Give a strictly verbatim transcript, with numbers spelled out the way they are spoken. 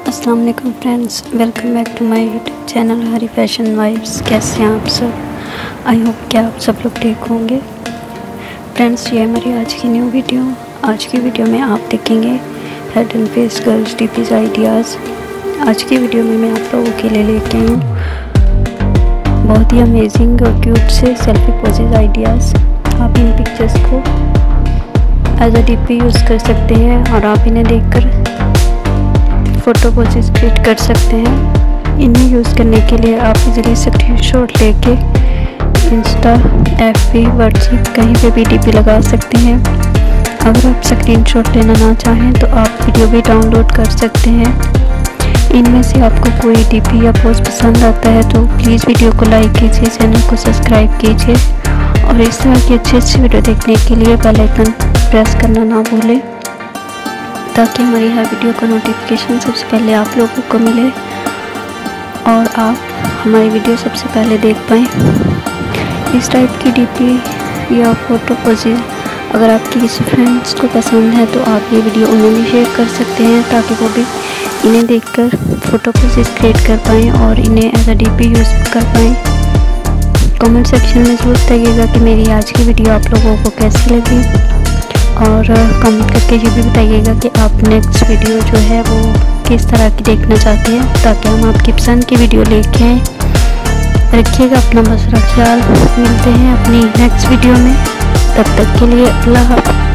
अस्सलाम वालेकुम friends, welcome back to my YouTube channel Hari fashion vibes. कैसे हैं आप सब? आई होप कि आप सब लोग ठीक होंगे। फ्रेंड्स, ये हमारी आज की न्यू वीडियो। आज की वीडियो में आप देखेंगे head and face girls DPs ideas. आज की वीडियो में मैं आप लोगों के लिए लेके आई हूँ बहुत ही अमेजिंग और क्यूट से सेल्फी पोजेज आइडियाज़। आप इन पिक्चर्स को एज अ डीपी यूज़ कर सकते हैं और आप इन्हें देखकर फ़ोटो पोजेस क्रिएट कर सकते हैं। इन्हें यूज़ करने के लिए आप इजीली स्क्रीनशॉट लेके इंस्टा, एफबी, व्हाट्सएप कहीं पे भी डीपी लगा सकते हैं। अगर आप स्क्रीनशॉट लेना ना चाहें तो आप वीडियो भी डाउनलोड कर सकते हैं। इनमें से आपको कोई डीपी या पोस्ट पसंद आता है तो प्लीज़ वीडियो को लाइक कीजिए, चैनल को सब्सक्राइब कीजिए और इस तरह की अच्छी अच्छी वीडियो देखने के लिए बेल आइकन प्रेस करना ना भूलें ताकि हमारी हर वीडियो का नोटिफिकेशन सबसे पहले आप लोगों को मिले और आप हमारी वीडियो सबसे पहले देख पाएँ। इस टाइप की डीपी या फ़ोटो पोजेज अगर आपकी किसी फ्रेंड्स को पसंद है तो आप ये वीडियो उन्हें भी शेयर कर सकते हैं ताकि वो भी इन्हें देखकर फ़ोटो पोजेज क्रिएट कर पाएँ और इन्हें एज अ डीपी यूज़ कर पाएँ। कमेंट सेक्शन में ज़रूर बताइएगा कि मेरी आज की वीडियो आप लोगों को कैसी लगी और कमेंट करके ये भी बताइएगा कि आप नेक्स्ट वीडियो जो है वो किस तरह की देखना चाहते हैं ताकि हम आपकी पसंद की वीडियो लेके आएँ। रखिएगा अपना बहुत सारा ख्याल। मिलते हैं अपनी नेक्स्ट वीडियो में, तब तक के लिए अल्लाह हाफ़िज़।